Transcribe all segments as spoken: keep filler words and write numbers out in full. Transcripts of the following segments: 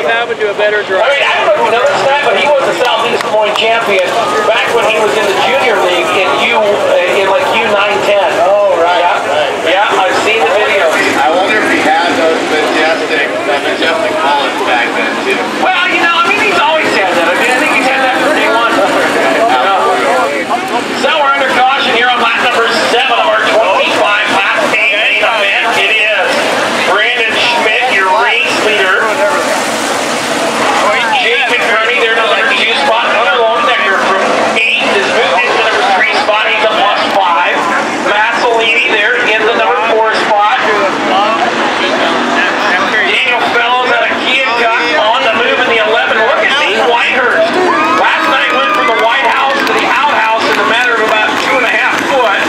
have happened to a better driver? I mean, I don't know if you know this guy, but he was the Southeast Des Moines champion back when he was in the junior league in U, in like U nine ten. Oh, right. Yeah, right. yeah, I've seen the videos. I wonder if he had those majestic, that majestic bullets back then too. Well, you know, I mean, he's always had that. I mean, I think he's had that from day one. So we're under caution here on lap number seven of our twenty-five lap eight main event. It is Brandon Schmidt, your race leader. Jake McCurney, they're in the number two spot. Another long necker from eight is moved into the number three spot. He's a plus five. Massolini there in the number four spot. Daniel Fellows out of Keokuk on the move in the eleven. Look at Nate Whitehurst. Last night went from the White House to the outhouse in a matter of about two and a half foot.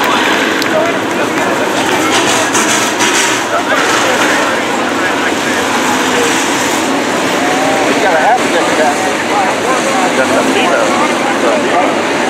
He's got a half stick of that. That's a female.